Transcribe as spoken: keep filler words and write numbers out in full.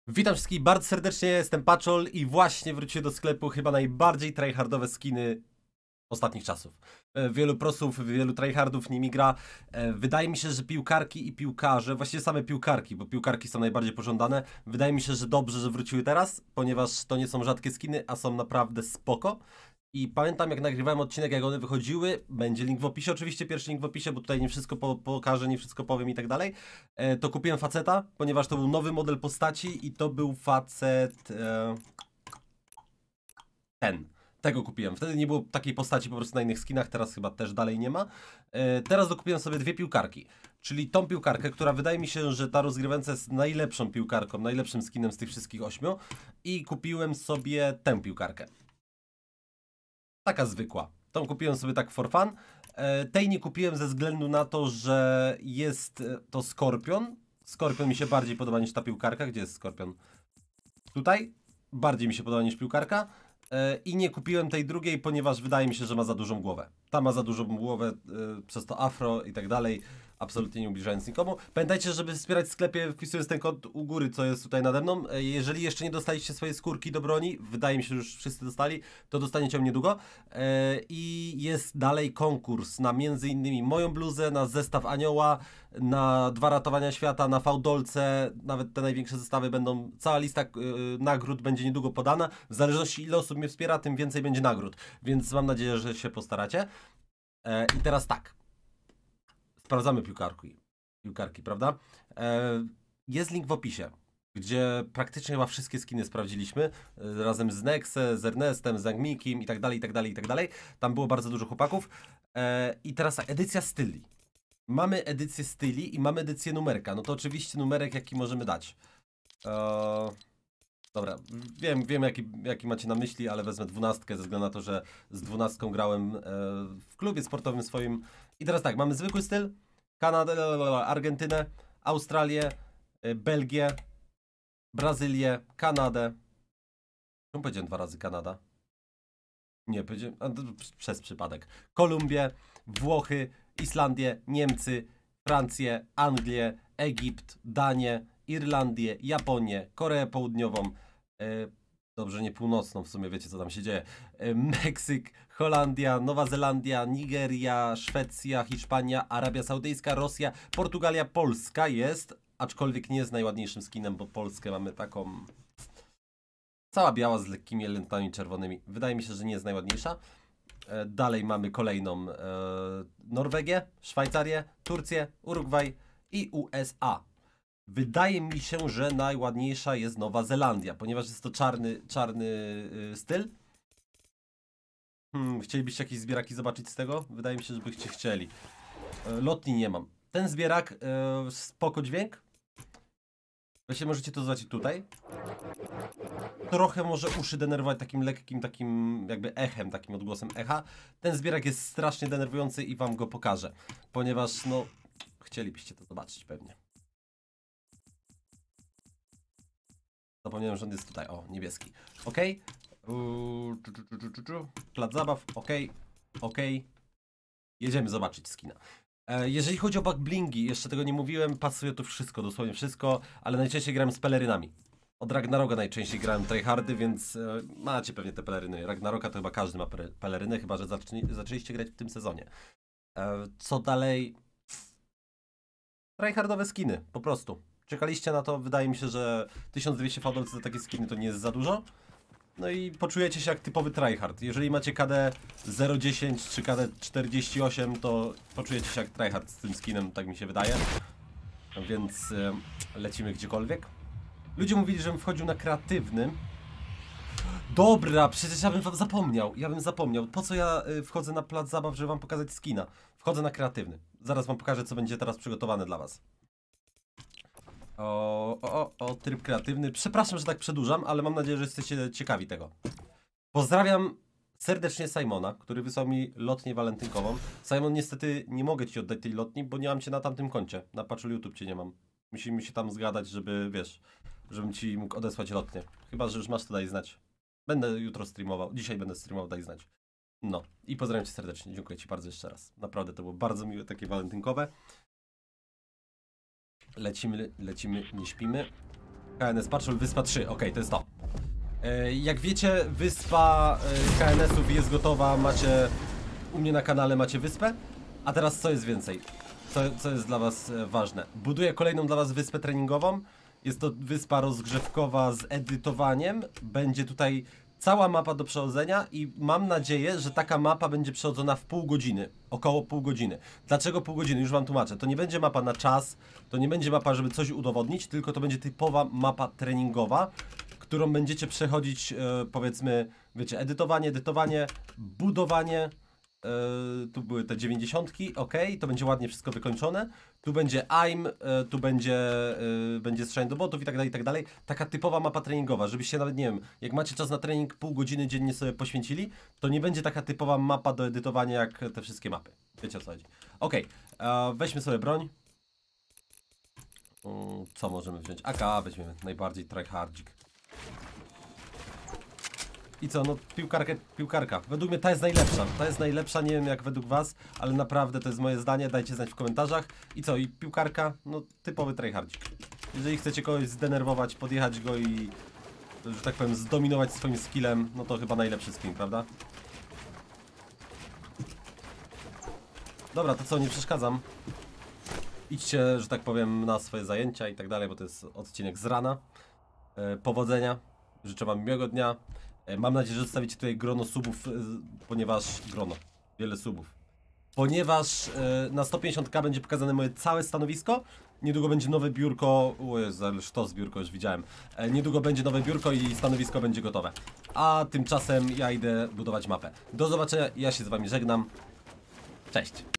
Witam wszystkich bardzo serdecznie, jestem Paczol i właśnie wróciłem do sklepu chyba najbardziej tryhardowe skiny ostatnich czasów. E, Wielu prosów, wielu tryhardów nimi gra. E, Wydaje mi się, że piłkarki i piłkarze, właściwie same piłkarki, bo piłkarki są najbardziej pożądane. Wydaje mi się, że dobrze, że wróciły teraz, ponieważ to nie są rzadkie skiny, a są naprawdę spoko. I pamiętam, jak nagrywałem odcinek, jak one wychodziły, będzie link w opisie, oczywiście pierwszy link w opisie, bo tutaj nie wszystko po, pokażę, nie wszystko powiem i tak dalej. E, to kupiłem faceta, ponieważ to był nowy model postaci i to był facet... E, ten. Tego kupiłem. Wtedy nie było takiej postaci po prostu na innych skinach, teraz chyba też dalej nie ma. E, teraz dokupiłem sobie dwie piłkarki. Czyli tą piłkarkę, która wydaje mi się, że ta rozgrywająca jest najlepszą piłkarką, najlepszym skinem z tych wszystkich ośmiu. I kupiłem sobie tę piłkarkę. Taka zwykła. Tą kupiłem sobie tak for fun. E, tej nie kupiłem ze względu na to, że jest e, to Skorpion. Skorpion mi się bardziej podoba niż ta piłkarka. Gdzie jest Skorpion? Tutaj. Bardziej mi się podoba niż piłkarka. E, I nie kupiłem tej drugiej, ponieważ wydaje mi się, że ma za dużą głowę. Ta ma za dużą głowę e, przez to afro i tak dalej. Absolutnie nie ubliżając nikomu. Pamiętajcie, żeby wspierać w sklepie, wpisując ten kod u góry, co jest tutaj nade mną. E, Jeżeli jeszcze nie dostaliście swojej skórki do broni, wydaje mi się, że już wszyscy dostali, to dostaniecie ją niedługo. E, I jest dalej konkurs na między innymi moją bluzę, na zestaw anioła, na dwa ratowania świata, na fałdolce, nawet te największe zestawy będą, cała lista y, nagród będzie niedługo podana. W zależności ile osób mnie wspiera, tym więcej będzie nagród. Więc mam nadzieję, że się postaracie. E, I teraz tak. Sprawdzamy piłkarki, piłkarki, prawda? E, jest link w opisie, gdzie praktycznie chyba wszystkie skiny sprawdziliśmy, e, razem z Nexe, z Ernestem, z Agmikim i tak dalej, i tak dalej, i tak dalej. Tam było bardzo dużo chłopaków. E, I teraz tak, edycja styli. Mamy edycję styli i mamy edycję numerka. No to oczywiście numerek, jaki możemy dać. Eee, dobra, wiem, wiem jaki, jaki macie na myśli, ale wezmę dwunastkę ze względu na to, że z dwunastką grałem e, w klubie sportowym swoim. I teraz tak, mamy zwykły styl. Kanadę, Argentynę, Australię, e, Belgię, Brazylię, Kanadę. Czemu powiedziałem dwa razy Kanada? Nie, powiedziałem a, przez przypadek. Kolumbię, Włochy, Islandię, Niemcy, Francję, Anglię, Egipt, Danię, Irlandię, Japonię, Koreę Południową, e, dobrze, nie północną, w sumie wiecie co tam się dzieje, e, Meksyk, Holandia, Nowa Zelandia, Nigeria, Szwecja, Hiszpania, Arabia Saudyjska, Rosja, Portugalia, Polska jest, aczkolwiek nie jest najładniejszym skinem, bo Polskę mamy taką... Cała biała z lekkimi elementami czerwonymi. Wydaje mi się, że nie jest najładniejsza. E, dalej mamy kolejną e, Norwegię, Szwajcarię, Turcję, Urugwaj i U S A. Wydaje mi się, że najładniejsza jest Nowa Zelandia, ponieważ jest to czarny, czarny y, styl. Hmm, chcielibyście jakieś zbieraki zobaczyć z tego? Wydaje mi się, że byście chcieli. E, lotni nie mam. Ten zbierak, e, spoko dźwięk. Właśnie możecie to zobaczyć tutaj. Trochę może uszy denerwować takim lekkim, takim jakby echem, takim odgłosem echa. Ten zbierak jest strasznie denerwujący i wam go pokażę. Ponieważ, no, chcielibyście to zobaczyć pewnie. Zapomniałem, że on jest tutaj. O, niebieski. Ok. Plac zabaw. Ok. Ok. Jedziemy zobaczyć skina. Jeżeli chodzi o backblingi, jeszcze tego nie mówiłem, pasuje to wszystko, dosłownie wszystko, ale najczęściej grałem z pelerynami. Od Ragnaroka najczęściej grałem tryhardy, więc e, macie pewnie te peleryny. Ragnaroka to chyba każdy ma peleryny, chyba że zaczęli, zaczęliście grać w tym sezonie. E, co dalej? Tryhardowe skiny, po prostu. Czekaliście na to, wydaje mi się, że tysiąc dwieście fałdolcy za takie skiny to nie jest za dużo. No i poczujecie się jak typowy tryhard. Jeżeli macie K D zero dziesięć czy K D czterdzieści osiem, to poczujecie się jak tryhard z tym skinem, tak mi się wydaje. Więc e, lecimy gdziekolwiek. Ludzie mówili, żebym wchodził na kreatywnym. Dobra, przecież ja bym wam zapomniał. Ja bym zapomniał. Po co ja y, wchodzę na plac zabaw, żeby wam pokazać skina? Wchodzę na kreatywny. Zaraz wam pokażę, co będzie teraz przygotowane dla was. O, o, o, tryb kreatywny. Przepraszam, że tak przedłużam, ale mam nadzieję, że jesteście ciekawi tego. Pozdrawiam serdecznie Simona, który wysłał mi lotnię walentynkową. Simon, niestety nie mogę ci oddać tej lotni, bo nie mam cię na tamtym koncie. Na Paczol YouTube cię nie mam. Musimy się tam zgadać, żeby, wiesz, żebym ci mógł odesłać lotnię. Chyba, że już masz to, daj znać. Będę jutro streamował. Dzisiaj będę streamował, daj znać. No. I pozdrawiam cię serdecznie. Dziękuję ci bardzo jeszcze raz. Naprawdę to było bardzo miłe, takie walentynkowe. Lecimy, lecimy, nie śpimy. K N S Patrol, wyspa trzy, okej, to jest to. Jak wiecie, wyspa K N S-ów jest gotowa, macie u mnie na kanale macie wyspę. A teraz co jest więcej? Co, co jest dla was ważne? Buduję kolejną dla was wyspę treningową. Jest to wyspa rozgrzewkowa z edytowaniem. Będzie tutaj cała mapa do przechodzenia i mam nadzieję, że taka mapa będzie przechodzona w pół godziny. Około pół godziny. Dlaczego pół godziny? Już wam tłumaczę. To nie będzie mapa na czas, to nie będzie mapa, żeby coś udowodnić, tylko to będzie typowa mapa treningowa, którą będziecie przechodzić, e, powiedzmy, wiecie, edytowanie, edytowanie, budowanie. E, tu były te dziewięćdziesiątki, ok, to będzie ładnie wszystko wykończone. Tu będzie aim, e, tu będzie, e, będzie strzelanie do botów i tak dalej, i tak dalej. Taka typowa mapa treningowa, żebyście nawet, nie wiem, jak macie czas na trening, pół godziny dziennie sobie poświęcili, to nie będzie taka typowa mapa do edytowania jak te wszystkie mapy. Wiecie o co chodzi. Ok, e, weźmy sobie broń. Mm, co możemy wziąć? A K weźmiemy, najbardziej tryhardzik. I co, no piłkarkę, piłkarka. Według mnie ta jest najlepsza. Ta jest najlepsza, nie wiem jak według was, ale naprawdę to jest moje zdanie, dajcie znać w komentarzach. I co, i piłkarka, no typowy tryhardzik. Jeżeli chcecie kogoś zdenerwować, podjechać go i, że tak powiem, zdominować swoim skillem, no to chyba najlepszy skin, prawda? Dobra, to co, nie przeszkadzam. Idźcie, że tak powiem, na swoje zajęcia i tak dalej, bo to jest odcinek z rana. E, powodzenia, życzę wam miłego dnia. Mam nadzieję, że zostawicie tutaj grono subów, ponieważ... grono, wiele subów. Ponieważ e, na sto pięćdziesiąt ka będzie pokazane moje całe stanowisko. Niedługo będzie nowe biurko... O Jezu, ale sztos biurko już widziałem. E, niedługo będzie nowe biurko i stanowisko będzie gotowe. A tymczasem ja idę budować mapę. Do zobaczenia, ja się z wami żegnam. Cześć!